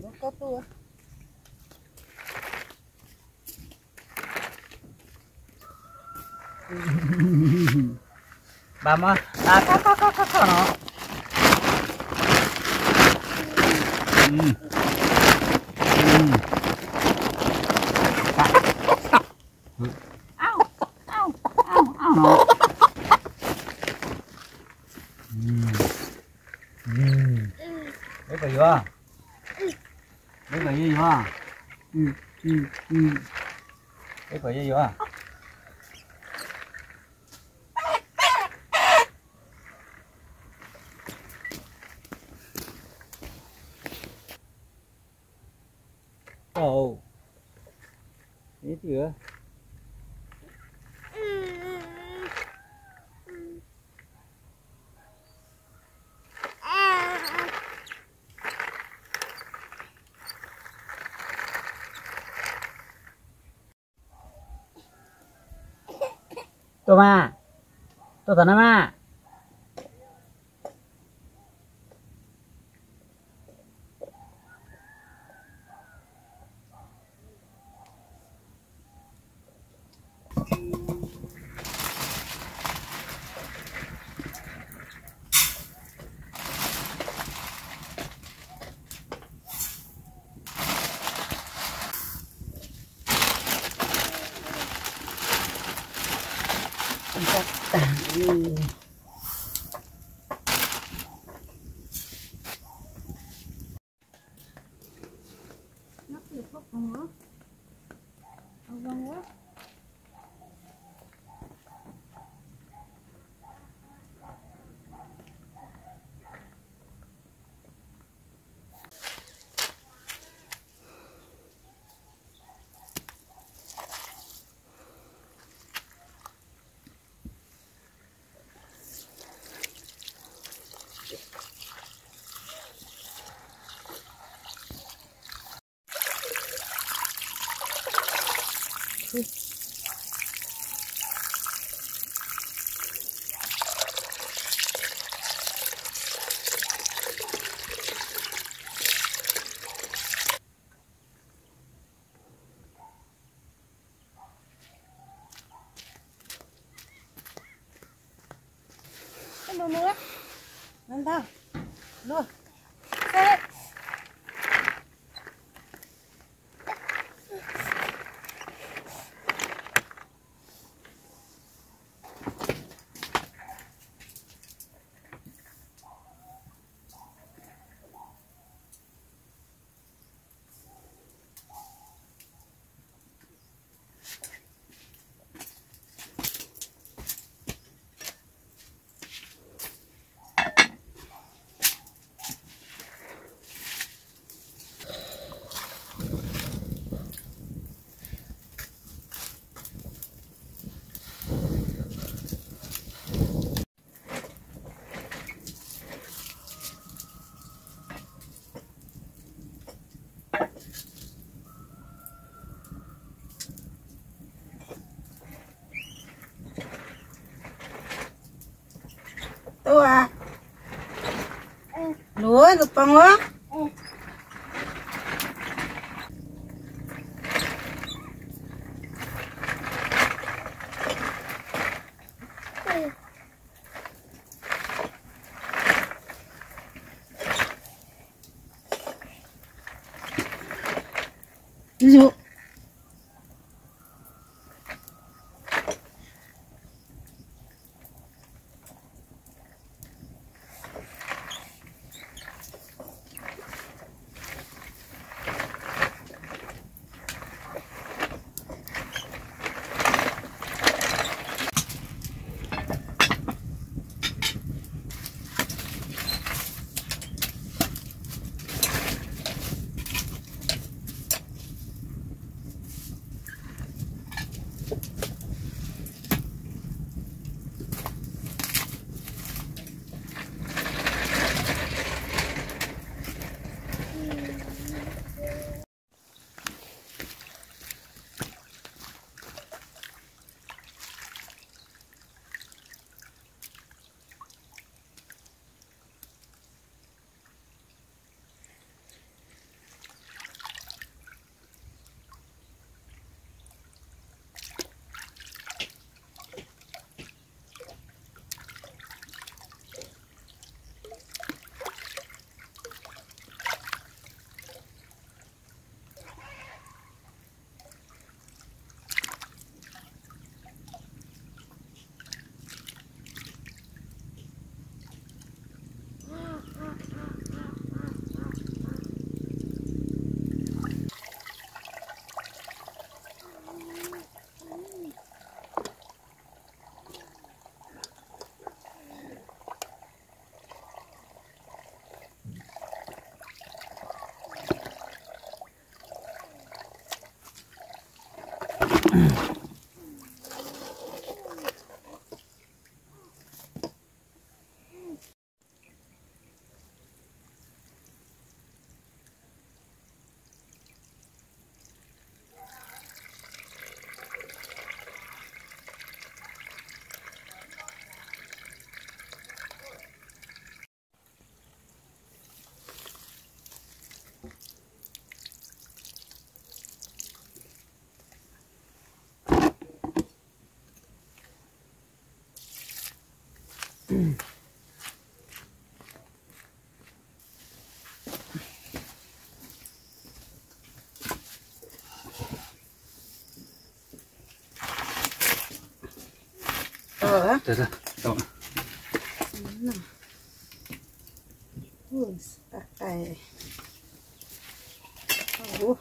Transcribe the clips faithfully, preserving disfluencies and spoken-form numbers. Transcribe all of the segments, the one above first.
có tua bà mà à có có có có có nó ừ. Ừ. Ao ao ao ao nó đấy phải chưa đấy phải gì hả ừ ừ ừ đấy phải gì hả ồ đấy chưaตัวมาตัวตอนนั้นมา nó nữa lên tao luôn xe tua lúa được bằng quá ví dụ Ờ. Được rồi, rồi. Ui, tạc tay. Ủa.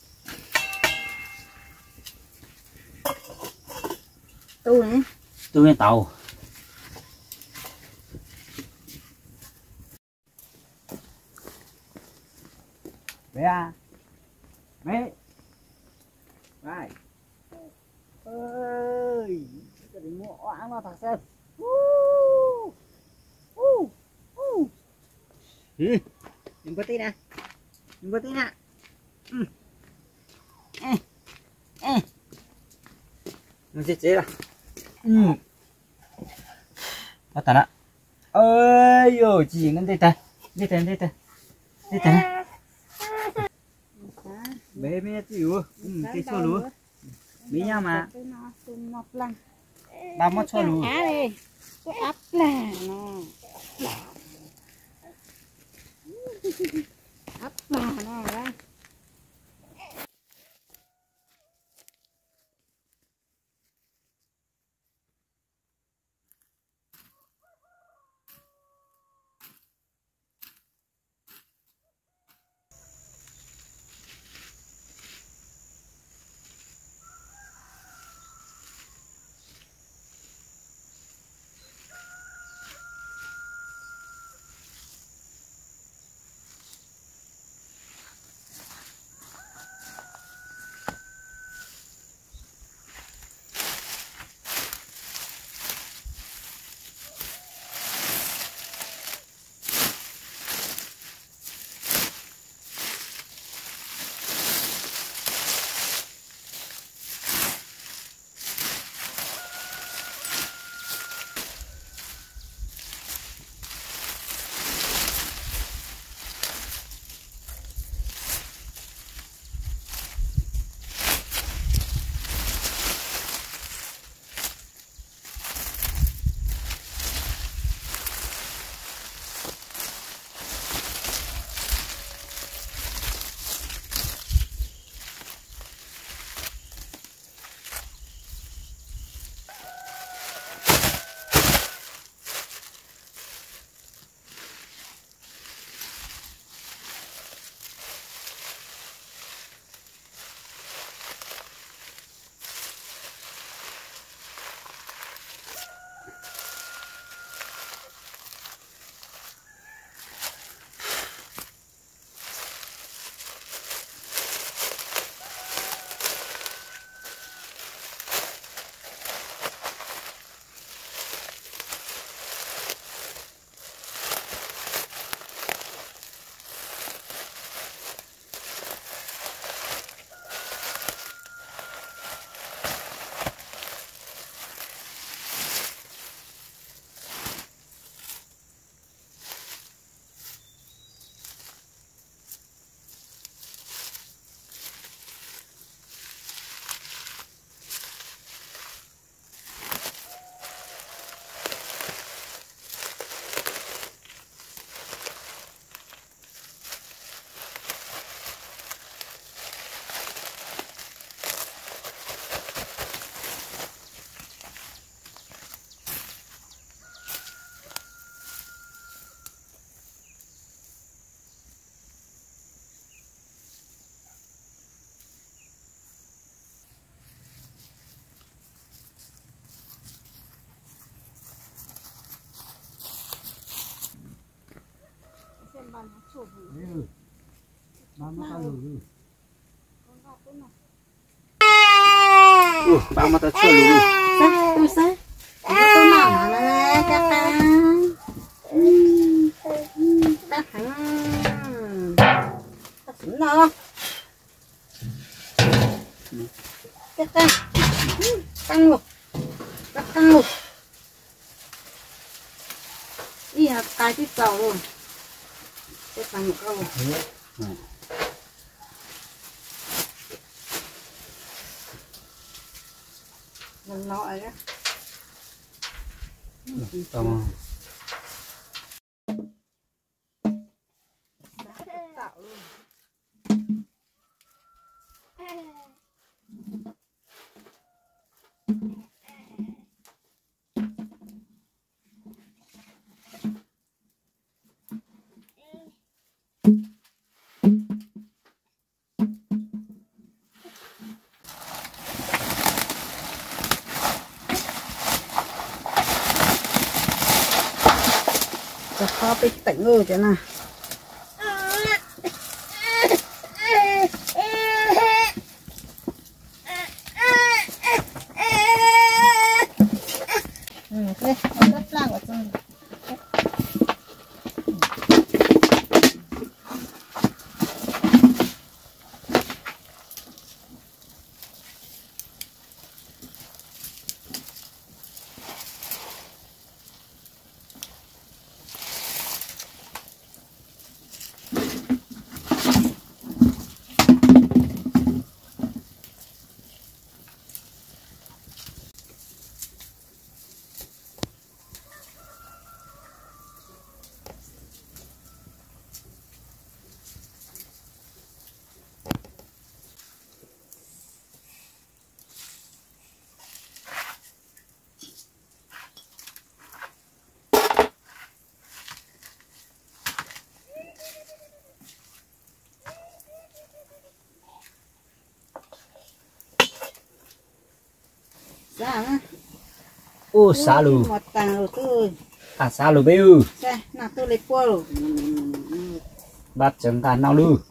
Tu này. Tu lên tàu. Bé à. Bé. Này. Ơi. Cái đỉnh mua oãng nó thật xem. Uh. Uh. Uh. Ừ. Đừng có tí nè. Đừng có tí nè. Ừ. Ê. Ê. Nó chết chết à. Ừ. Bắt tàn ạ. Ơi dồi chỉ ngân đây ta. Đây ta đây ta. Đây ta. Bé bé chịu. Ừ, cái xô lúa. Bí nhau mà. Ba mất xô lúa. Á đi. Cái áp là nè. Áp là nè đây. Ừ. Ba mươi con lử. bao mà tao chưa luôn Sao? Tôi sao? Tôi mỏng là chắc ta. Ta thẳng. Ta thẳng nó. Chắc ta. Căng một. Rất căng một. Đi học cái tiếp cầu luôn. Chắc căng một câu. Lần loại đó. Tao Tạo luôn. Cho khó bị tỉnh ngư chứ nào. Ừ, đây, rất là của tôi. Dạ. ô xá lù Một tàng rồi tôi. à xá lù bêu Dạ, nào tôi lấy qua rồi. bắt chấm cả nào lù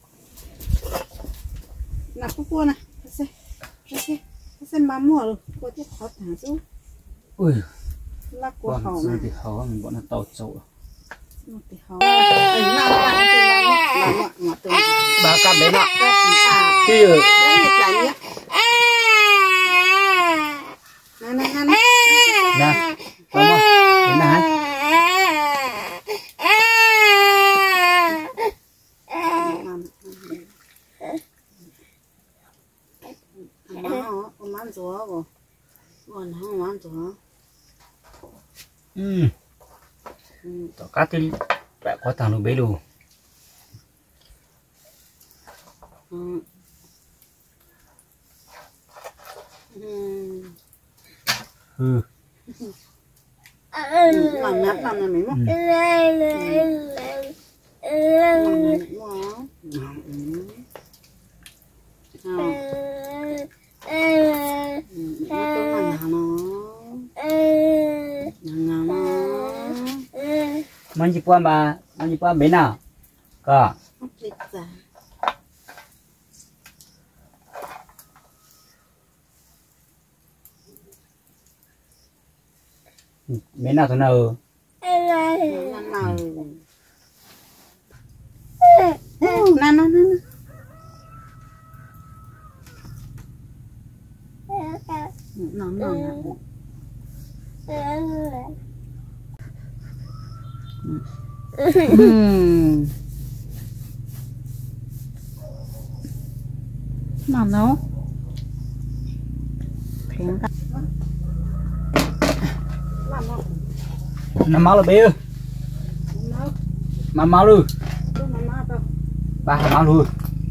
Nào qua qua này. Xem. Xem. Xem má mùa rồi. Cô tiếp khó thẳng xuống. ui Lắc của qua hậu một này. thì khó mình bọn nó tàu trâu Một tí hậu. Ấy nào bạn trên ba ngọt. Là ngọt ngọt từ. ba cam đấy nọ À. kia Đấy là chả nhé. Nè nè nè nè. nè có không thế nào Ông ăn chúa rồi. Còn không ăn chúa. ừ tao cá thì lại có thằng lù bê lù Ừ. ừ Làm nhát làm này mấy mốc. mình chỉ qua mà mình chỉ qua bên nào có bên nào thế nào Nè nè nè. Nó nó nó nó nó máu là bê mà máu luôn ba máu luôn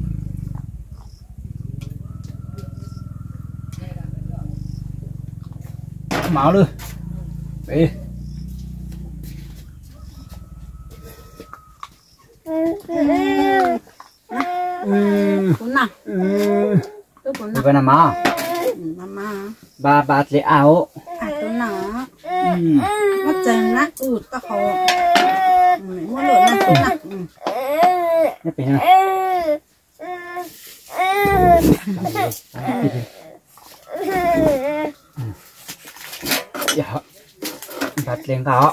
máu luôn bê cũng nè tôi cũng nè vậy là má mama ba ba lấy áo à tôi nó nó chèn nát ừ tao khó muốn lựa nát tôi nè nó bị nào liền có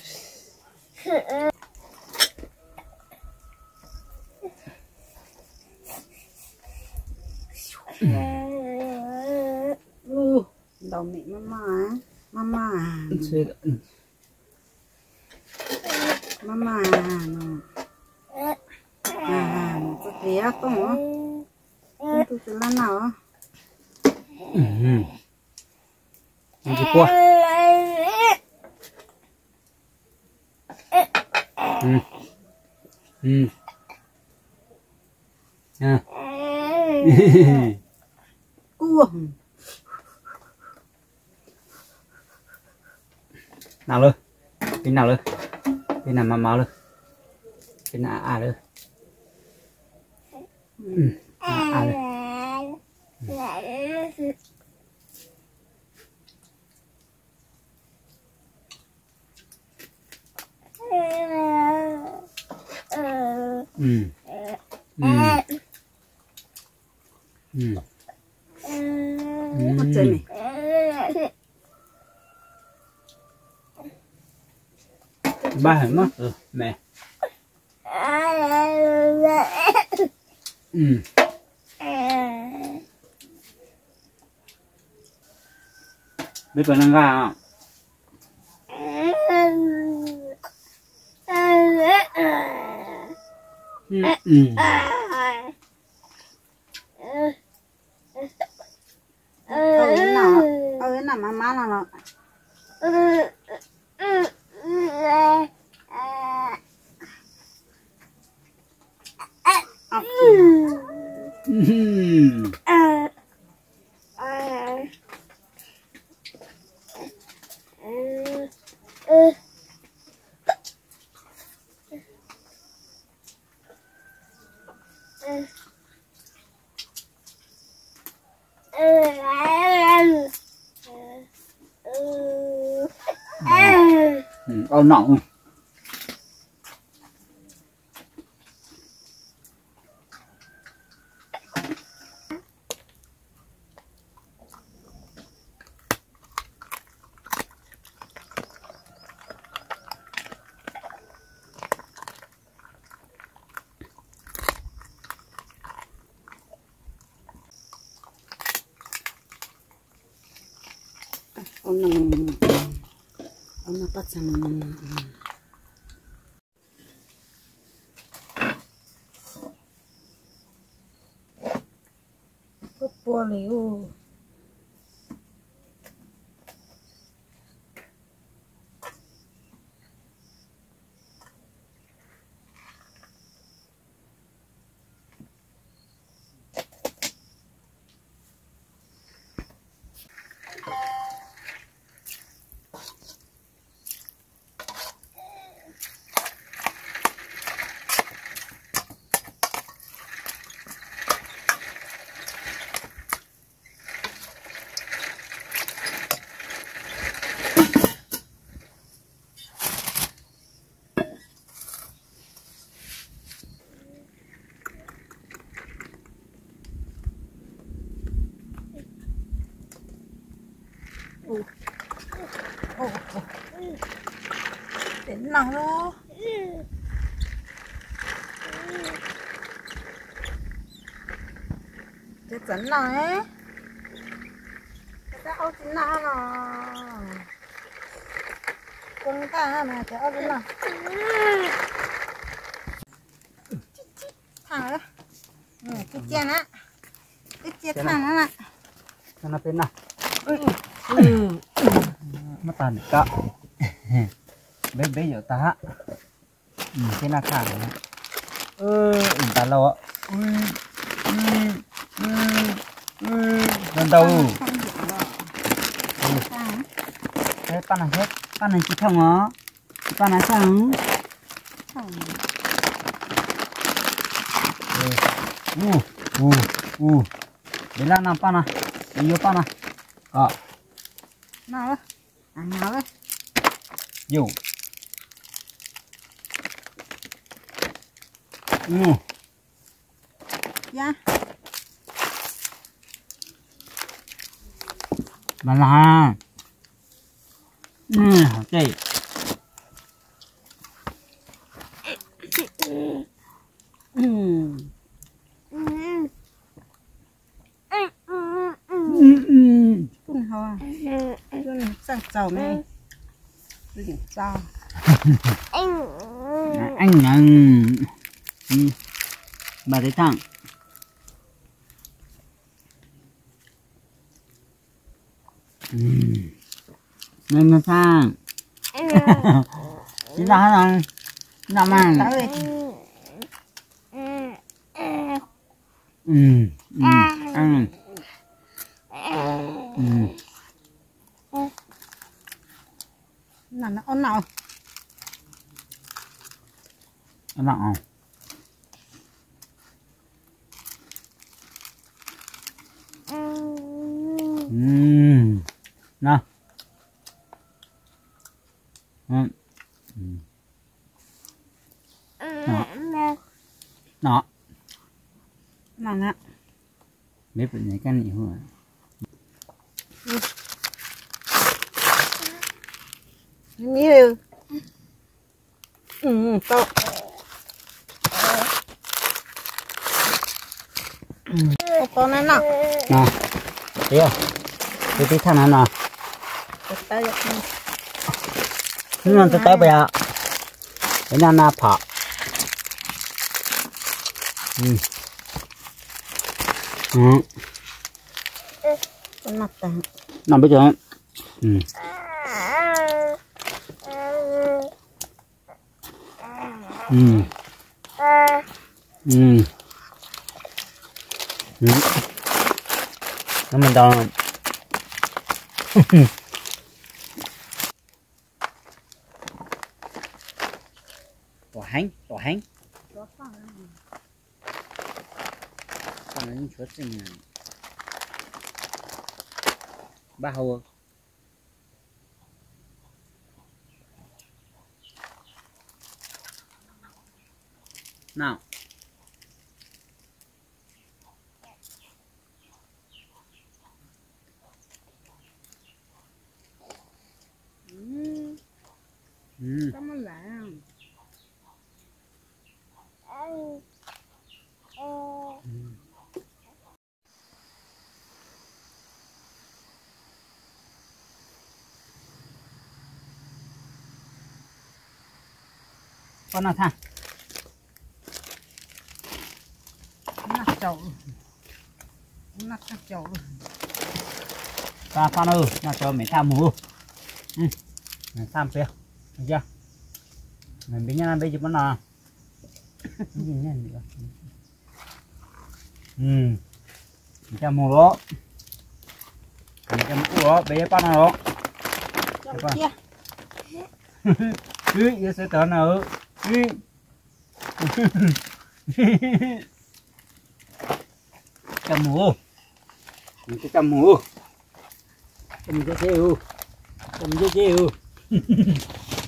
u đầu mẹ mama mama mama nó à có tía không hả tôi sẽ làm nào ăn gì qua ừ ừ à cua nào luôn cái nào luôn cái nào mà máu luôn cái nào à luôn ừ à luôn ừ ừ ừ mất chơi này ba hẳn mất rồi mẹ ừ biết còn ăn gà không ừ ừ ở cái nào ở cái nào mà má nào nó ô nọng ông nằm ông nó bắt sang có bùa liu đến nào đó chết dẫn này cái áo chính nào nó con ta mà cái áo chính nào thằng đó ừ cái chen á cái chen thằng đó nè cho nó bên nào ừ mất tàn cả bé bé giờ ta ừ cái nào khác nữa ơ ta lâu á lần đầu cái pan này hết pan này chỉ không á pan này chẳng u u u để làm nào pan à để vô pan à ờ nào đó ăn nào đấy vô u dạ bà là ừ ok sang chầu này tôi chỉ sao anh nhận bà thấy thằng nên nó sang chúng ta là làm ăn ừ ừ ăn ừ là nó ôn nào ăn nào ừ nào ừ nó nó là nè mấy bữa này cái gì hả nhiều ừ to to này nè nè thấy không cái tí thằng nào nè tay chúng nó tới bây giờ cái nào na phở ừ ừ con mặt tàng nằm bây giờ ừ ừ ừ ừ nó mình đo tỏa hành tỏa hành còn là những chuột gì này ba hầu nào ừ ừ cảm ơn làm con nào thằng nát chậu nát chậu ta con ơi nào cho mẹ tham mù ừ mẹ tham chưa được chưa mình biết nhau bây giờ nó nào gì nhá nữa ừ cho mù đó cho mù đó bây giờ con nào đó kia ừ giờ sẽ tới nào ừ cho mù mình cái cho mù mình cái xíu mình cái xíu